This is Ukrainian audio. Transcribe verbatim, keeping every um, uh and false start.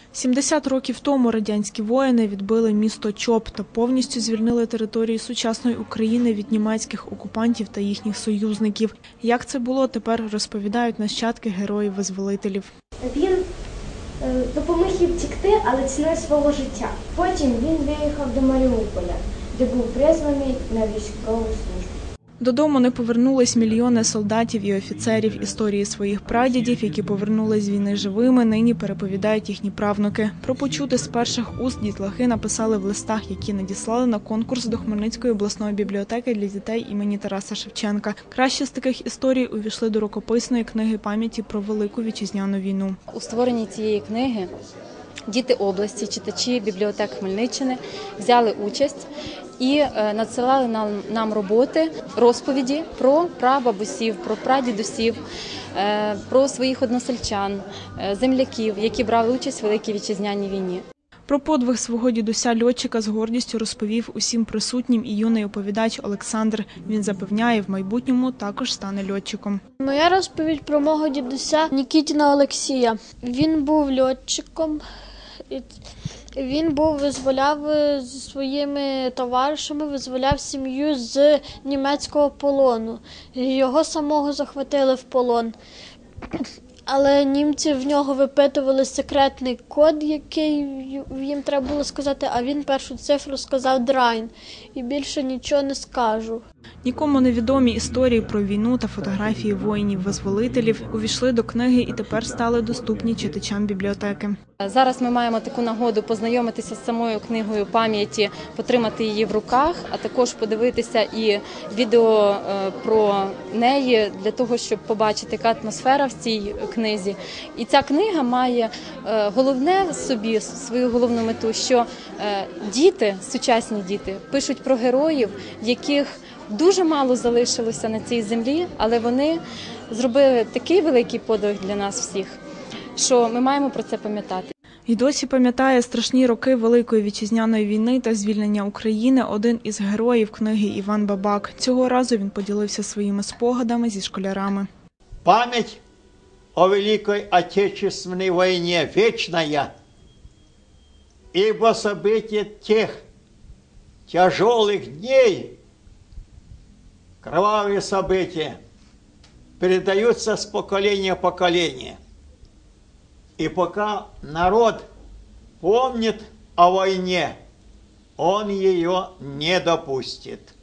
сімдесят років тому радянські воїни відбили місто Чоп та повністю звільнили територію сучасної України від німецьких окупантів та їхніх союзників. Як це було, тепер розповідають нащадки героїв-визволителів. Він допоміг їм втекти, але ціною свого життя. Потім він виїхав до Маріуполя, де був призваний на військову службу. Додому не повернулись мільйони солдатів і офіцерів. Історії своїх прадідів, які повернулись з війни живими, нині переповідають їхні правнуки. Про почути з перших уст дітлахи написали в листах, які надіслали на конкурс до Хмельницької обласної бібліотеки для дітей імені Тараса Шевченка. Кращі з таких історій увійшли до рукописної книги пам'яті про Велику Вітчизняну війну. У створенні цієї книги діти області, читачі бібліотек Хмельниччини взяли участь і надсилали нам, нам роботи, розповіді про прабабусів, про прадідусів, про своїх односельчан, земляків, які брали участь у Великій Вітчизняній війні. Про подвиг свого дідуся-льотчика з гордістю розповів усім присутнім і юний оповідач Олександр. Він запевняє, в майбутнььому також стане льотчиком. Моя розповідь про мого дідуся Нікітіна Олексія. Він був льотчиком. Він був, визволяв зі своїми товаришами, визволяв сім'ю з німецького полону. Його самого захватили в полон. Але німці в нього випитували секретний код, який їм треба було сказати, а він першу цифру сказав «драйн». І більше нічого не скажу. Нікому невідомі історії про війну та фотографії воїнів-визволителів увійшли до книги і тепер стали доступні читачам бібліотеки. Зараз ми маємо таку нагоду познайомитися з самою книгою пам'яті, потримати її в руках, а також подивитися і відео про неї для того, щоб побачити, яка атмосфера в цій книзі. І ця книга має головне в собі, свою головну мету, що діти, сучасні діти, пишуть про героїв, яких дуже мало залишилося на цій землі, але вони зробили такий великий подвиг для нас всіх, що ми маємо про це пам'ятати. І досі пам'ятає страшні роки Великої Вітчизняної війни та звільнення України один із героїв книги Іван Бабак. Цього разу він поділився своїми спогадами зі школярами. Пам'ять о Великой Отечественной войне вечная, ибо события тех тяжелых дней, кровавые события, передаются с поколения в поколение. И пока народ помнит о войне, он ее не допустит.